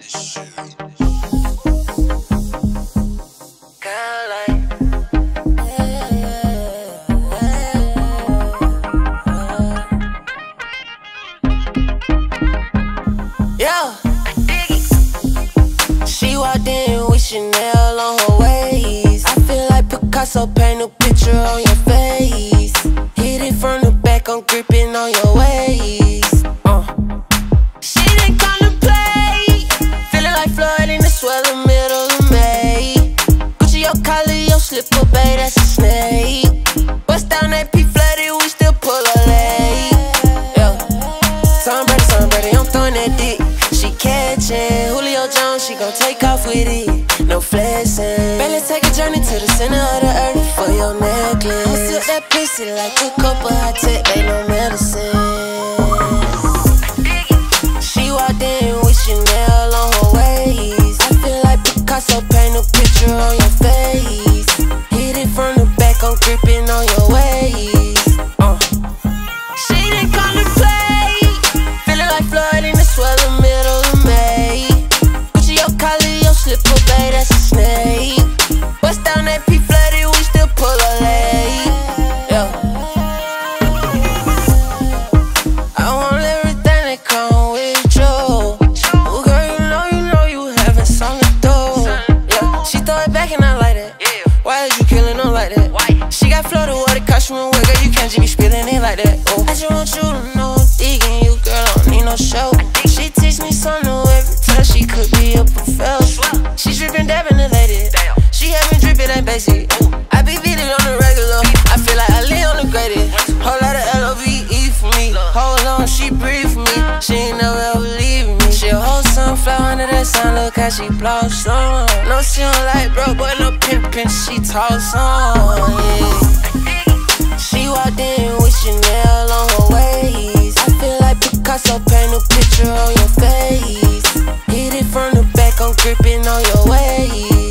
Yeah, she walked in with Chanel on her waist. I feel like Picasso paint a picture on your face. Hit it from the back, I'm gripping on your waist. She didn't come to play. Feeling like Floyd in the swelling middle of May. Gucci your collar, your slipper, babe, that's a snake. Bust down that P flooded, we still pull a leg. Yeah, Tom Brady, I'm throwing that dick. She catching Julio Jones, she gon' take off with it. No flexing. Baby, let's take a journey to the center of the earth for your necklace. I'ma sip that pussy like a cup of hot tech, ain't no medicine. She walked in with Chanel on her waist. I feel like Picasso paint a picture on your face. Hit it from the back, I'm gripping on your waist. She didn't come to play. Feeling like Floyd in the swelling middle of May. Gucci your collar, your slipper, babe, that's a snake. Bust down that P flooded, we still pull a leg. Yeah, I want everything that come with you. Oh girl, you know you having something to do. Yeah, she throw it back and I like that. Why is you killing them like that? She got floated water, costume and wig, girl, you can't just be spilling it like that. I just want you to know I'm digging you, girl, I don't need no show. She teach me something new every time, she could be a professor. She drippin', dabbing the lady. She had me drippin', ain't basic. I be beating on the regular. I feel like I live on the greatest. Whole lot of LOVE for me. Hold on, she breathe for me. She ain't never ever leave me. She a whole sunflower under that sun, look how she blossom. No, she don't like broke, but no pimpin', she toss on, yeah. She walked in with Chanel on her waist. I feel like Picasso paint a picture on your face. Hit it from the back, I'm gripping on your waist.